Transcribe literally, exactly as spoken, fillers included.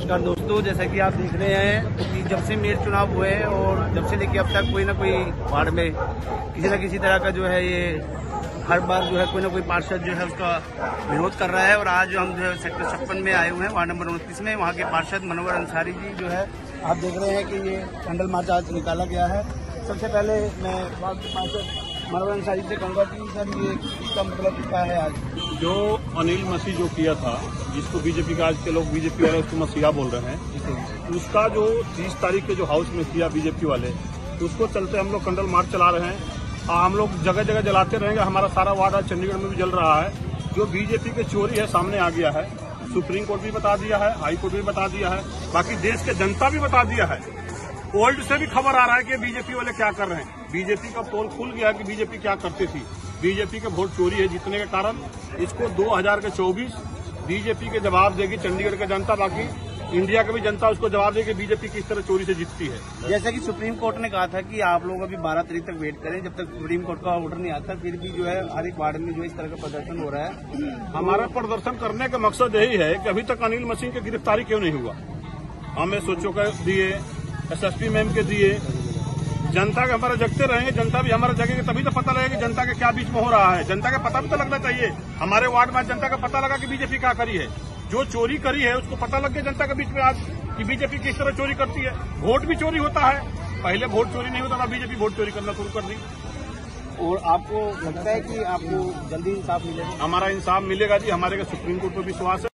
नमस्कार दोस्तों, जैसा कि आप देख रहे हैं कि जब से मेयर चुनाव हुए हैं और जब से लेके अब तक कोई ना कोई वार्ड में किसी न किसी तरह का जो है ये हर बार जो है कोई ना कोई पार्षद जो है उसका विरोध कर रहा है। और आज जो हम जो है सेक्टर छप्पन में आए हुए हैं, वार्ड नंबर उनतीस में, वहाँ के पार्षद मनोहर अंसारी जी जो है आप देख रहे हैं कि ये कैंडल मार्च आज निकाला गया है। सबसे पहले मैं वार्ड के पार्षद मनोहर अंसारी से कहूँगा कि सर ये इसका मतलब क्या है? आज जो अनिल मसीह जो किया था, जिसको बीजेपी का आज के लोग बीजेपी वाले उसको मसीहा बोल रहे हैं, उसका जो तीस तारीख के जो हाउस में किया बीजेपी वाले, उसको चलते हम लोग कैंडल मार्च चला रहे हैं। हम लोग जगह जगह जलाते रहेंगे। हमारा सारा वार्ड आज चंडीगढ़ में भी जल रहा है। जो बीजेपी की चोरी है सामने आ गया है। सुप्रीम कोर्ट भी बता दिया है, हाई कोर्ट भी बता दिया है, बाकी देश के जनता भी बता दिया है। ओल्ड से भी खबर आ रहा है कि बीजेपी वाले क्या कर रहे हैं। बीजेपी का पोल खुल गया कि बीजेपी क्या करती थी। बीजेपी के वोट चोरी है जीतने के कारण। इसको दो हजार के चौबीस बीजेपी के जवाब देगी चंडीगढ़ की जनता, बाकी इंडिया की भी जनता उसको जवाब देगी बीजेपी किस तरह चोरी से जीतती है। जैसे कि सुप्रीम कोर्ट ने कहा था कि आप लोग अभी बारह तारीख तक वेट करें, जब तक सुप्रीम कोर्ट का ऑर्डर नहीं आता, फिर भी जो है हर एक वार्ड में जो इस तरह का प्रदर्शन हो रहा है। हमारा प्रदर्शन करने का मकसद यही है कि अभी तक अनिल मसीह की गिरफ्तारी क्यों नहीं हुआ। हमें सोचो का दिए, एसएसपी मैम के दिए, जनता के हमारा जगते रहेंगे। जनता भी हमारा जगेगी तभी तो पता लगेगा कि जनता के क्या बीच में हो रहा है। जनता का पता भी तो लगना चाहिए। हमारे वार्ड में जनता का पता लगा कि बीजेपी क्या करी है। जो चोरी करी है उसको पता लग गया जनता के बीच में आज कि बीजेपी किस तरह चोरी करती है। वोट भी चोरी होता है। पहले वोट चोरी नहीं होता था, बीजेपी वोट चोरी करना शुरू कर दी। और आपको लगता है कि आपको जल्दी इंसाफ मिलेगा? हमारा इंसाफ मिलेगा जी, हमारे का सुप्रीम कोर्ट पर विश्वास है।